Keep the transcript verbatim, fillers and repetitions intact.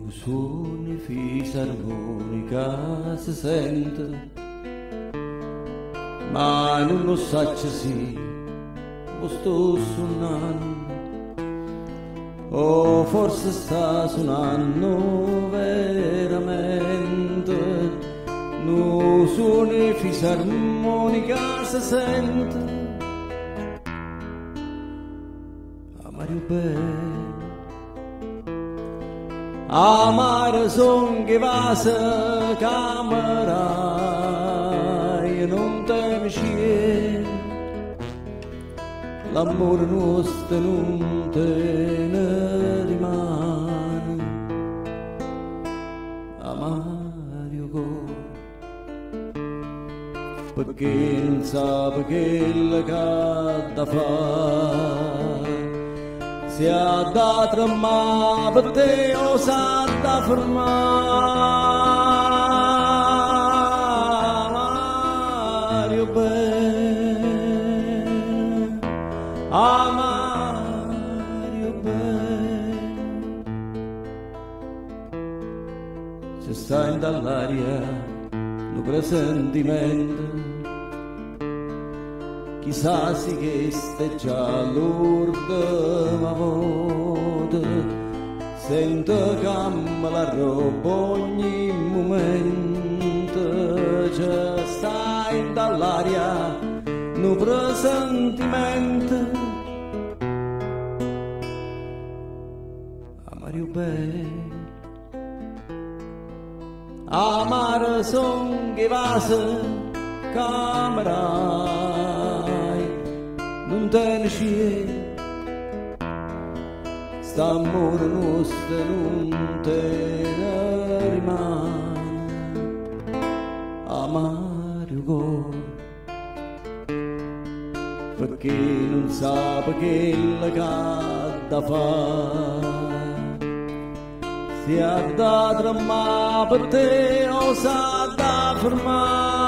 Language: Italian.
suoni fisarmonica si sente, ma non lo sa sì, lo sto suonando, o forse sta suonando veramente, non suoni fisarmonica si sente, a Mario Bene. Amare son che va a camera e non te mi scie, l'amore nostro non te ne rimane, amare go, perché non sa quello che ha da fare. Si ha da tremare per te o sa da fermare, Mario Bene, ah Mario Bene, se stai dall'aria lo presentimento, chissà sì che stai già l'urda ma vote, sento che me la roba ogni momento, ci stai dall'aria un presentimento, a Mario Bene, amare son che vase camera, non te ne scie, st'amore nostro non te ne rimane, amare go, perché non sa quello che ha da fare, si ha da tremare per te o sa da fermare.